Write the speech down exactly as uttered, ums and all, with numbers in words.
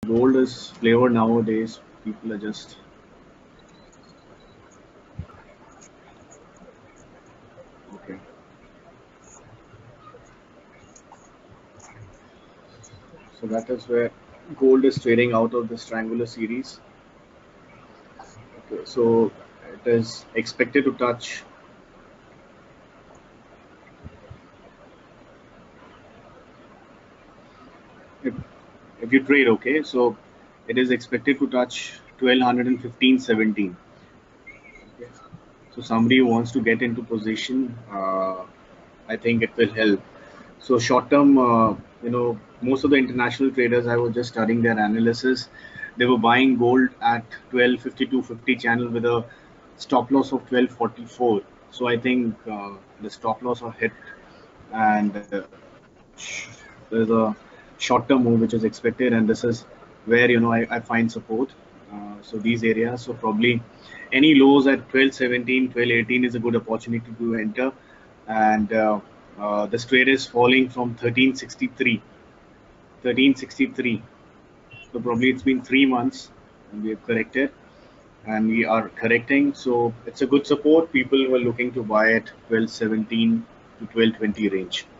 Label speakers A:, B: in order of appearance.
A: gold is flavored nowadays. People are just okay. So that is where gold is trading out of this triangular series. Okay, so it is expected to touch. If, if you trade, okay, so it is expected to touch twelve fifteen seventeen. Okay. So somebody who wants to get into position, uh, I think it will help. So short term, uh, you know, most of the international traders, I was just studying their analysis. They were buying gold at twelve fifty-two fifty channel with a stop loss of twelve forty-four. So I think uh, the stop loss are hit, and uh, there's a short term move which is expected, and this is where you know I, I find support. Uh, so these areas, so probably any lows at twelve seventeen, twelve eighteen is a good opportunity to enter, and uh, uh, this trade is falling from thirteen sixty-three, thirteen sixty-three. So probably it's been three months and we have corrected and we are correcting. So it's a good support. People were looking to buy at twelve seventeen to twelve twenty range.